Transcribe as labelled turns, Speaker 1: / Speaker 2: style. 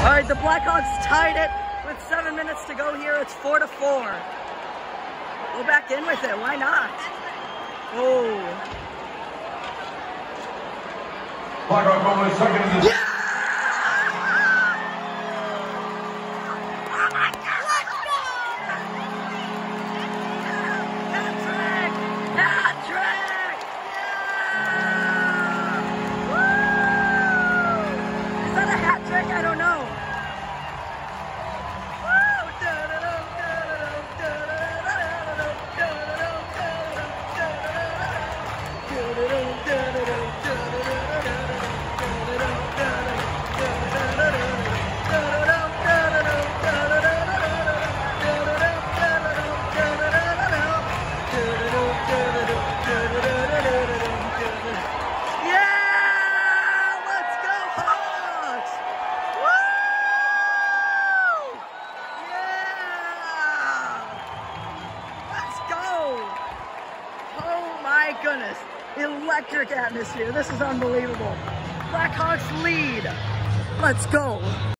Speaker 1: All right, the Blackhawks tied it with 7 minutes to go here. It's 4-4. Go back in with it. Why not? Oh.
Speaker 2: Blackhawks goal is second in the...
Speaker 1: Yeah! My goodness, electric atmosphere. This is unbelievable. Blackhawks lead. Let's go.